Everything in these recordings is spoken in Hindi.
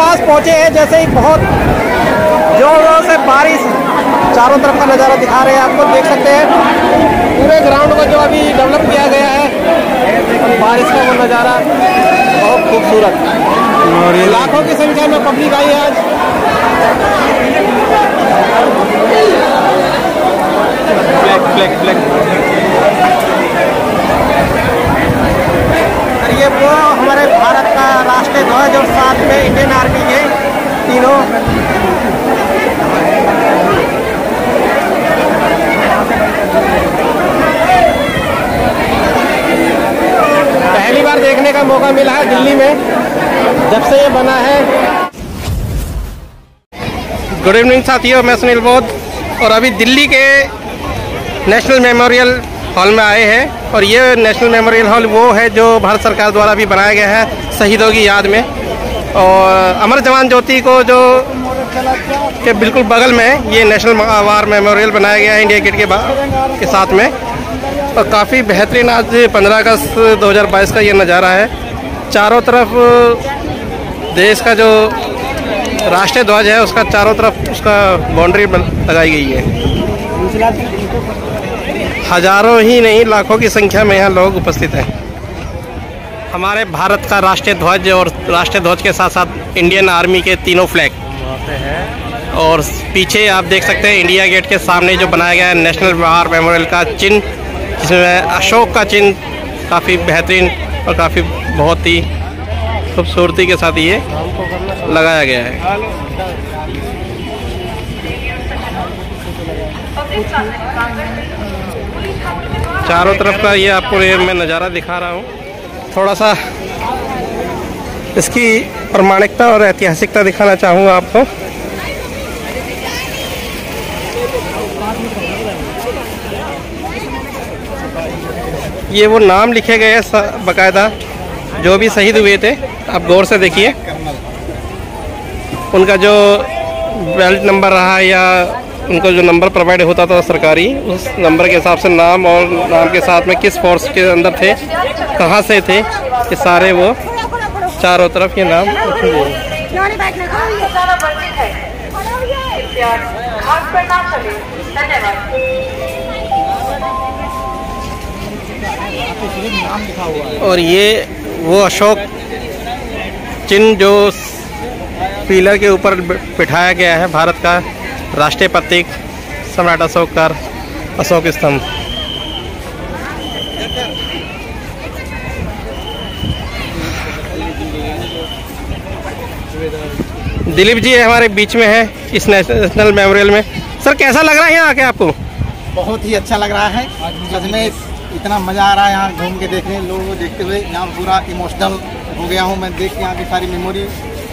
पास पहुंचे हैं, जैसे ही बहुत जोरों से बारिश चारों तरफ का नज़ारा दिखा रहे हैं आपको, देख सकते हैं पूरे ग्राउंड को जो अभी डेवलप किया गया है, बारिश का वो नज़ारा बहुत खूबसूरत और लाखों की संख्या में पब्लिक आई है आज। फ्लैग फ्लैग और ये वो हमारे भारत का राष्ट्रीय ध्वज और साथ में इंडियन आर्मी के तीनों पहली बार देखने का मौका मिला है दिल्ली में जब से ये बना है। गुड इवनिंग साथियों, मैं सुनील बोध और अभी दिल्ली के नेशनल मेमोरियल हॉल में आए हैं और ये नेशनल मेमोरियल हॉल वो है जो भारत सरकार द्वारा भी बनाया गया है शहीदों की याद में। और अमर जवान ज्योति को जो के बिल्कुल बगल में ये नेशनल वार मेमोरियल बनाया गया है इंडिया गेट के साथ में। और काफ़ी बेहतरीन आज 15 अगस्त 2022 का ये नज़ारा है। चारों तरफ देश का जो राष्ट्रीय ध्वज है उसका चारों तरफ उसका बाउंड्री लगाई गई है। हजारों ही नहीं लाखों की संख्या में यहाँ लोग उपस्थित हैं। हमारे भारत का राष्ट्रीय ध्वज और राष्ट्रीय ध्वज के साथ साथ इंडियन आर्मी के तीनों फ्लैग और पीछे आप देख सकते हैं इंडिया गेट के सामने जो बनाया गया है नेशनल वार मेमोरियल का चिन्ह, जिसमें अशोक का चिन्ह काफ़ी बेहतरीन और काफ़ी बहुत ही खूबसूरती के साथ ये लगाया गया है। चारों तरफ का ये आपको मैं नज़ारा दिखा रहा हूँ, थोड़ा सा इसकी प्रामाणिकता और ऐतिहासिकता दिखाना चाहूँगा आपको। ये वो नाम लिखे गए हैं बाकायदा जो भी शहीद हुए थे, आप गौर से देखिए। उनका जो बेल्ट नंबर रहा या उनको जो नंबर प्रोवाइड होता था सरकारी, उस नंबर के हिसाब से नाम और नाम के साथ में किस फोर्स के अंदर थे, कहाँ से थे, ये सारे वो चारों तरफ ये नाम रखे हुए हैं। और ये वो अशोक चिन्ह जो पिलर के ऊपर बिठाया गया है, भारत का राष्ट्रीय प्रतीक सम्राट अशोक का अशोक स्तंभ। दिलीप जी हमारे बीच में है इस नेशनल मेमोरियल में। सर कैसा लग रहा है यहाँ आके आपको? बहुत ही अच्छा लग रहा है, सच में इतना मज़ा आ रहा है यहाँ घूम के देखने, लोगों को देखते हुए। यहाँ पूरा इमोशनल हो गया हूँ मैं देख के यहाँ की सारी मेमोरी।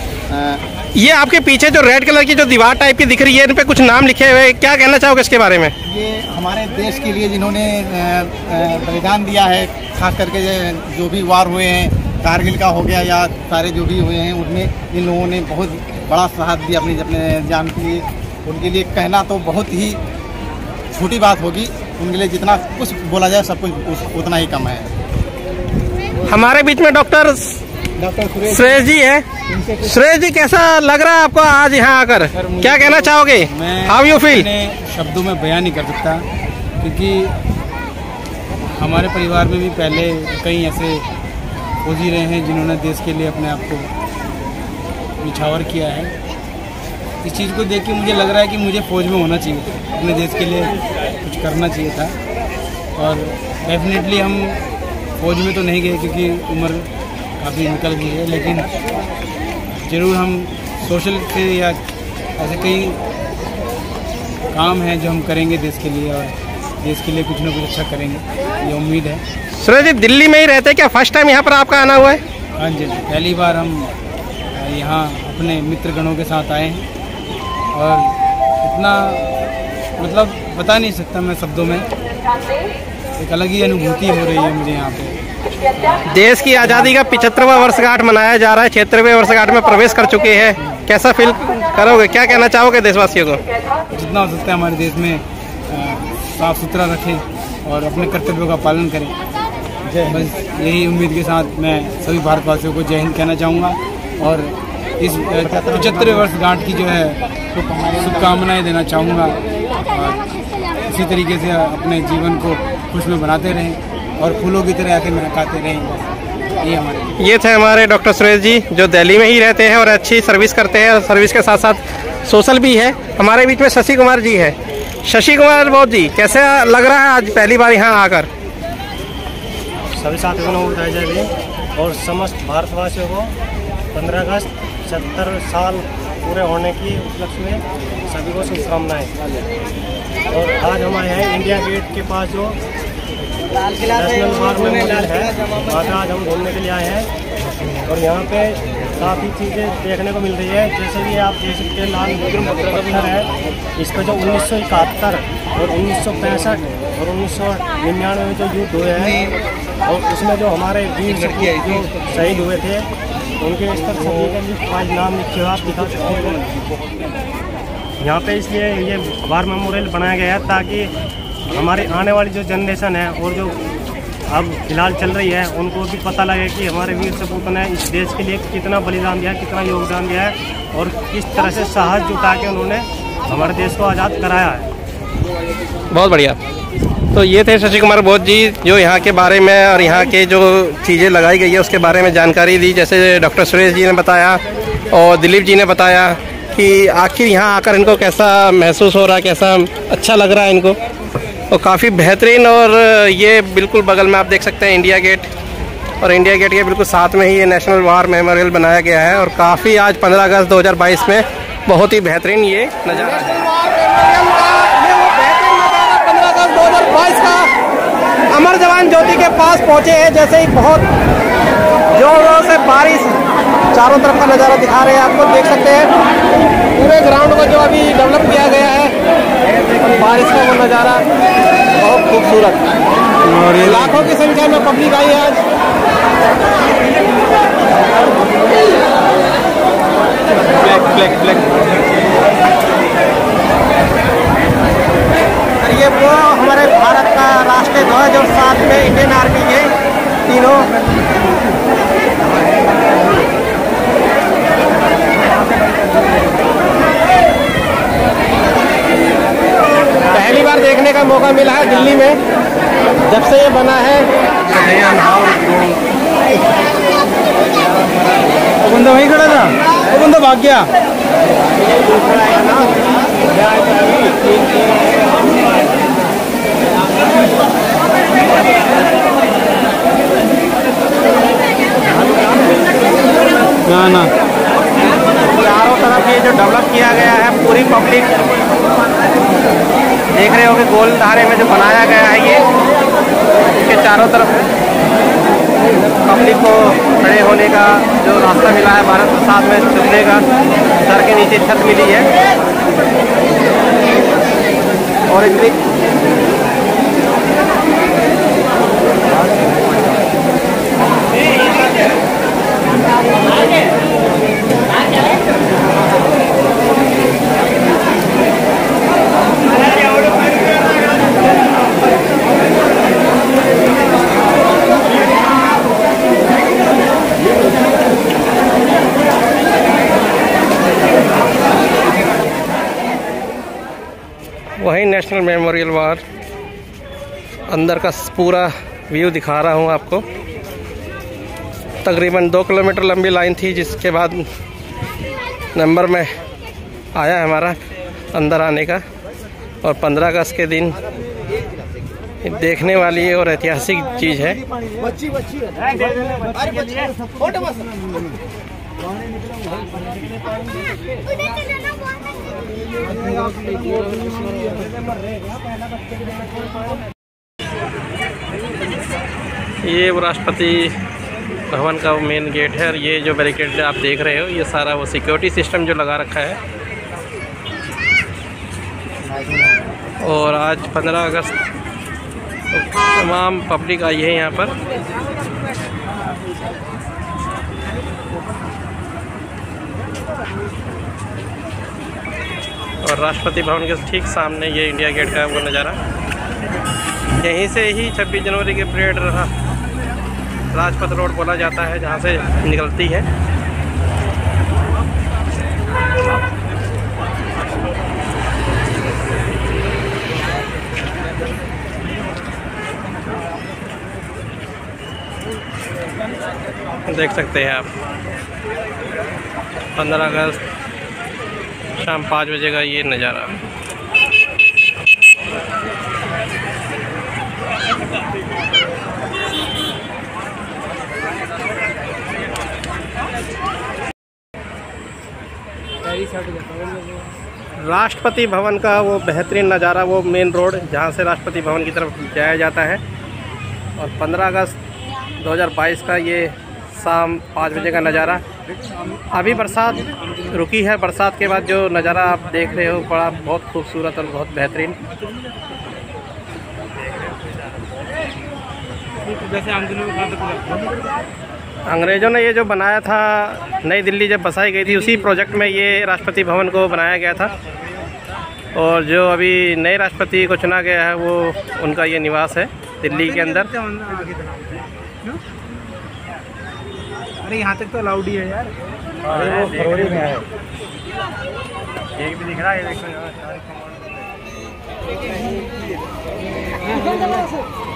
ये आपके पीछे जो रेड कलर की जो दीवार टाइप की दिख रही है, इन पे कुछ नाम लिखे हुए, क्या कहना चाहोगे इसके बारे में? ये हमारे देश के लिए जिन्होंने बलिदान दिया है, खास करके जो भी वार हुए हैं, कारगिल का हो गया या सारे जो भी हुए हैं, उनमें इन लोगों ने बहुत बड़ा साथ दिया अपने जान के लिए। उनके लिए कहना तो बहुत ही छोटी बात होगी, उनके लिए जितना कुछ बोला जाए सब कुछ उतना ही कम है। हमारे बीच में डॉक्टर सुरेश जी है। सुरेश जी कैसा लग रहा है आपको आज यहाँ आकर, क्या कहना चाहोगे? How you feel? शब्दों में बयान नहीं कर सकता, क्योंकि हमारे परिवार में भी पहले कई ऐसे फौजी रहे हैं जिन्होंने देश के लिए अपने आप को निछावर किया है। इस चीज़ को देख के मुझे लग रहा है कि मुझे फौज में होना चाहिए था, अपने देश के लिए कुछ करना चाहिए था। और डेफिनेटली हम फौज में तो नहीं गए क्योंकि उम्र काफ़ी निकल गई है, लेकिन ज़रूर हम सोशल से या ऐसे कई काम हैं जो हम करेंगे देश के लिए, और देश के लिए कुछ ना कुछ अच्छा करेंगे, ये उम्मीद है। सुरेश जी दिल्ली में ही रहते हैं क्या? फर्स्ट टाइम यहाँ पर आपका आना हुआ है? हाँ जी, पहली बार हम यहाँ अपने मित्रगणों के साथ आए हैं और इतना मतलब बता नहीं सकता मैं शब्दों में, एक अलग ही अनुभूति हो रही है मुझे यहाँ पे। देश की आज़ादी का 75वां वर्षगांठ मनाया जा रहा है, 76वें वर्षगांठ में प्रवेश कर चुके हैं, कैसा फील करोगे, क्या कहना चाहोगे देशवासियों को? जितना हो सकता है हमारे देश में साफ सुथरा रखें और अपने कर्तव्यों का पालन करें। बस यही उम्मीद के साथ मैं सभी भारतवासियों को जय हिंद कहना चाहूँगा और इस 75वें वर्षगांठ की जो है शुभकामनाएं देना चाहूँगा। और इसी तरीके से अपने जीवन को खुशनुमा बनाते रहें और फूलों की तरह आके महकाते रहें। ये थे हमारे डॉक्टर सुरेश जी, जो दिल्ली में ही रहते हैं और अच्छी सर्विस करते हैं, और सर्विस के साथ साथ सोशल भी है। हमारे बीच में शशि कुमार जी है। शशि कुमार बोध जी, कैसे लग रहा है आज पहली बार यहाँ आकर? सभी साथियों को बताया जाए और समस्त भारतवासियों को 15 अगस्त 70 साल पूरे होने की उपलक्ष्य में सभी को शुभकामनाएं। और आज हम आए हैं इंडिया गेट के पास जो नेशनल वार मेमोरियल है, वहाँ आज हम घूमने के लिए आए हैं। और यहाँ पे काफ़ी चीज़ें देखने को मिल रही है, जैसे कि आप देख सकते हैं लाल पत्थर है। इस पर जो 1971 और 1965 और 1999 में जो युद्ध हुए हैं और उसमें जो हमारे वीर जो शहीद हुए थे उनके इस पर सभी का लिस्ट वाइज नाम लिखे हुए आप दिखा सकते हैं यहाँ पे। इसलिए ये वार मेमोरियल बनाया गया है ताकि हमारे आने वाली जो जनरेशन है और जो अब फिलहाल चल रही है उनको भी पता लगे कि हमारे वीर सपूतों ने इस देश के लिए कितना बलिदान दिया है, कितना योगदान दिया है और किस तरह से साहस जुटा के उन्होंने हमारे देश को आज़ाद कराया है। बहुत बढ़िया। तो ये थे शशि कुमार बोध जी, जो यहाँ के बारे में और यहाँ के जो चीज़ें लगाई गई है उसके बारे में जानकारी दी। जैसे डॉक्टर सुरेश जी ने बताया और दिलीप जी ने बताया कि आखिर यहाँ आकर इनको कैसा महसूस हो रहा है, कैसा अच्छा लग रहा है इनको। और काफ़ी बेहतरीन, और ये बिल्कुल बगल में आप देख सकते हैं इंडिया गेट, और इंडिया गेट के बिल्कुल साथ में ही ये नेशनल वार मेमोरियल बनाया गया है। और काफ़ी आज 15 अगस्त 2022 में बहुत ही बेहतरीन ये नज़ारा है। 15 अगस्त 2022 का अमर जवान ज्योति के पास पहुँचे हैं। जैसे ही बहुत जोरों से बारिश चारों तरफ का नज़ारा दिखा रहे हैं, आपको देख सकते हैं पूरे ग्राउंड को जो अभी डेवलप किया गया है, बारिश का वो नज़ारा बहुत खूबसूरत। और लाखों की संख्या में पब्लिक आई है आज। ब्लैक ब्लैक ये वो हमारे भारत का राष्ट्रीय ध्वज और साथ में इंडियन आर्मी के तीनों पहली बार देखने का मौका मिला है दिल्ली में, जब से ये बना है। वो बंदा वहीं खड़ा था, वो बंदा भाग गया। ना चारों तरफ ये जो डेवलप किया गया है, पूरी पब्लिक देख रहे हो कि गोल धारे में जो बनाया गया है ये, इसके चारों तरफ पब्लिक को खड़े होने का जो रास्ता मिला है, भारत प्रसाद में चलने का, सर के नीचे छत मिली है। और इतनी वही नेशनल मेमोरियल वार अंदर का पूरा व्यू दिखा रहा हूँ आपको। तकरीबन 2 किलोमीटर लंबी लाइन थी, जिसके बाद नंबर में आया हमारा अंदर आने का। और 15 अगस्त के दिन देखने वाली और ऐतिहासिक चीज़ है। ये वो राष्ट्रपति भवन का मेन गेट है, और ये जो बैरिकेड आप देख रहे हो ये सारा वो सिक्योरिटी सिस्टम जो लगा रखा है। और आज 15 अगस्त तो तमाम पब्लिक आई है यहाँ पर। और राष्ट्रपति भवन के ठीक सामने ये इंडिया गेट का वो नज़ारा। यहीं से ही 26 जनवरी के परेड रहा राजपथ रोड बोला जाता है, जहाँ से निकलती है। देख सकते हैं आप 15 अगस्त शाम 5 बजे का ये नज़ारा। राष्ट्रपति भवन का वो बेहतरीन नज़ारा, वो मेन रोड जहाँ से राष्ट्रपति भवन की तरफ जाया जाता है। और 15 अगस्त 2022 का ये शाम 5 बजे का नज़ारा। अभी बरसात रुकी है, बरसात के बाद जो नज़ारा आप देख रहे हो बड़ा बहुत खूबसूरत और बहुत बेहतरीन। अंग्रेज़ों ने ये जो बनाया था, नई दिल्ली जब बसाई गई थी उसी प्रोजेक्ट में ये राष्ट्रपति भवन को बनाया गया था। और जो अभी नए राष्ट्रपति को चुना गया है वो उनका ये निवास है दिल्ली के अंदर। अरे यहाँ तक तो अलाउड ही है यार। अरे वो फरवरी में है, एक भी दिख रहा है।